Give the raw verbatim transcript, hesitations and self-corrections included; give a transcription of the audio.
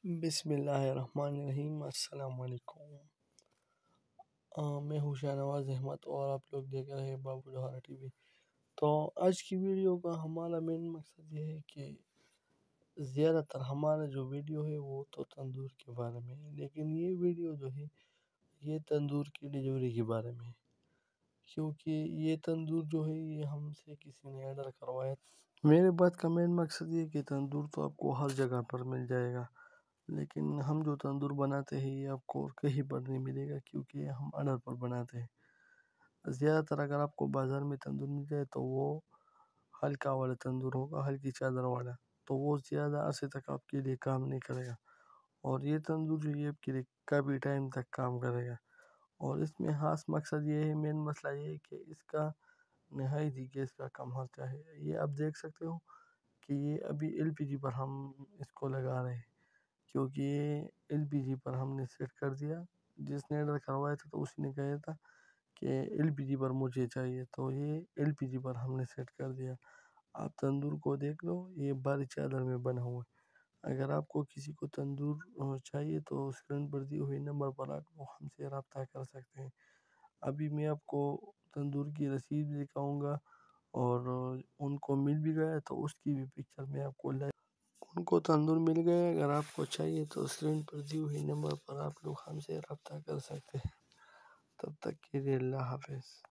بسم اللہ الرحمن الرحیم۔ السلام علیکم۔ آ، میں ہوں شاہ نواز احمد اور آپ لوگ دیکھ رہے ہیں بابو جوہرا ٹی وی۔ تو آج کی ویڈیو کا ہمارا مین مقصد یہ ہے کہ زیادہ تر ہمارا جو ویڈیو ہے وہ تو تندور کے بارے میں ہے، لیکن یہ ویڈیو جو ہے یہ تندور کی ڈیلیوری کے بارے میں ہے، کیونکہ یہ تندور جو ہے یہ ہم سے کسی نے آرڈر کروایا۔ میرے بات کا مین مقصد یہ ہے کہ تندور تو آپ کو ہر جگہ پر مل جائے گا، لیکن ہم جو تندور بناتے ہیں یہ آپ کو کہیں پر نہیں ملے گا، کیونکہ ہم آرڈر پر بناتے ہیں۔ زیادہ تر اگر آپ کو بازار میں تندور مل جائے تو وہ ہلکا والا تندور ہوگا، ہلکی چادر والا، تو وہ زیادہ عرصے تک آپ کے لیے کام نہیں کرے گا، اور یہ تندور جو یہ آپ کے لیے کافی ٹائم تک کام کرے گا۔ اور اس میں خاص مقصد یہ ہے، مین مسئلہ یہ ہے کہ اس کا نہایت ہی گیس کا کم خرچہ ہے۔ یہ آپ دیکھ سکتے ہو کہ یہ ابھی ایل پی جی پر ہم اس کو لگا رہے ہیں، کیونکہ یہ ایل پی جی پر ہم نے سیٹ کر دیا۔ جس نے آرڈر کروایا تھا تو اسی نے کہا تھا کہ ایل پی جی پر مجھے چاہیے، تو یہ ایل پی جی پر ہم نے سیٹ کر دیا۔ آپ تندور کو دیکھ لو، یہ باری چادر میں بنا ہوا ہے۔ اگر آپ کو کسی کو تندور چاہیے تو اسکرین پر دی ہوئی نمبر پر آپ وہ ہم سے رابطہ کر سکتے ہیں۔ ابھی میں آپ کو تندور کی رسید دکھاؤں گا، اور ان کو مل بھی گیا تو اس کی بھی پکچر میں آپ کو لائے۔ ان کو تندور مل گیا، اگر آپ کو چاہیے تو اسکرین پر دی ہوئی نمبر پر آپ لوگ ہم سے رابطہ کر سکتے ہیں۔ تب تک کے لیے اللہ حافظ۔